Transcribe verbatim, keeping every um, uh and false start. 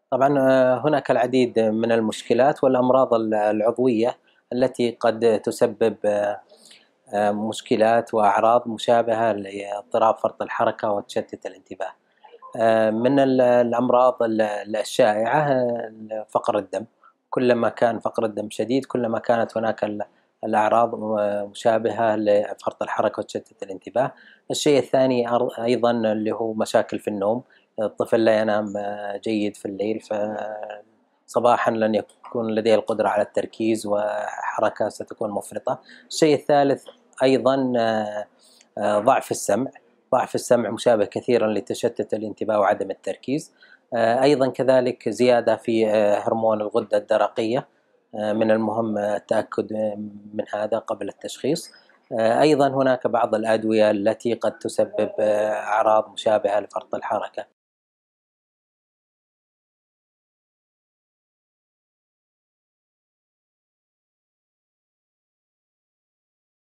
طبعًا آآ هناك العديد من المشكلات والأمراض ال العضوية التي قد تسبب آآ مشكلات وأعراض مشابهة لاضطراب فرط الحركة وتشتت الانتباه. آآ من ال الأمراض ال ال الشائعة ال فقر الدم، كلما كان فقر الدم شديد كلما كانت هناك ال الأعراض م مشابهة لفرط الحركة وتشتت الانتباه. الشيء الثاني أر أيضًا اللي هو مشاكل في النوم، الطفل لا ينام آه، جيد في الليل، فصباحًا لن يكون لديه القدرة على التركيز وحركة ستكون مفرطة. الشيء الثالث أيضًا آآ ضعف السمع. ضعف السمع مشابه كثيرًا لتشتت الانتباه وعدم التركيز. آآ أيضًا كذلك زيادة في آآ هرمون الغدة الدرقية. آآ من المهم التأكد من هذا قبل التشخيص. آآ أيضًا هناك بعض الأدوية التي قد تسبب آه، أعراض مشابهة لفرط الحركة.